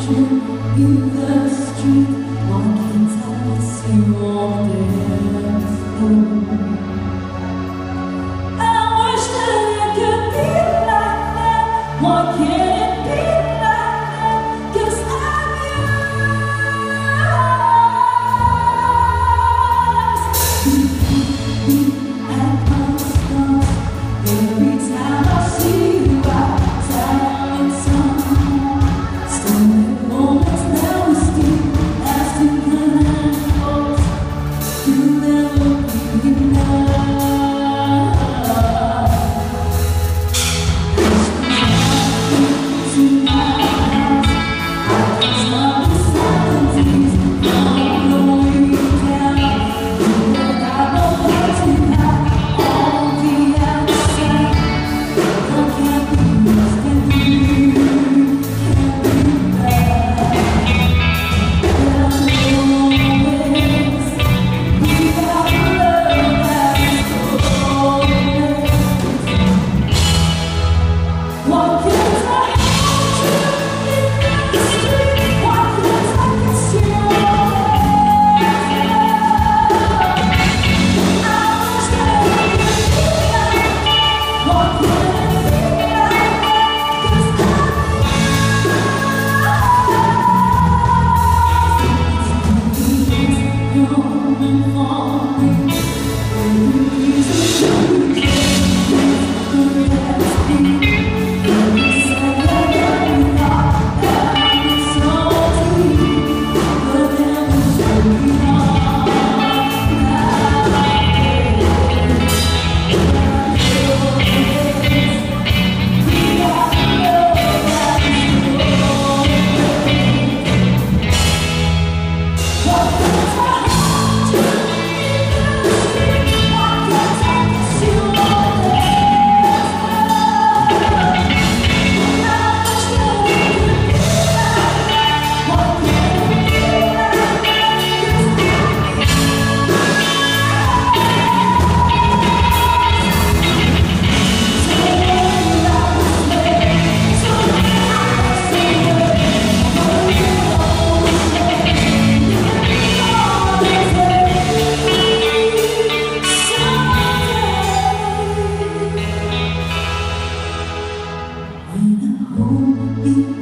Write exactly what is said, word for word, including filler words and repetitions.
in the street, walking as you walk dance home. I wish that it could be like that. Why can't it be like that? 'Cause I'm yours. You at my stars. Every time I see you outside in sun. Stolen moments now we steal as to kind of you'll never be enough. To my eyes, I can smell the certainties from the way down. And I know what to have on the outside. I can't be lost in you. Can't be back. There are no ways. We got love that's golden. Why can't I hold you in the street? Why can't I kiss you on the hair? I wish that it could be like that. Why can't it be like that? 'Cause I'm yours. Coming for me. When I hold you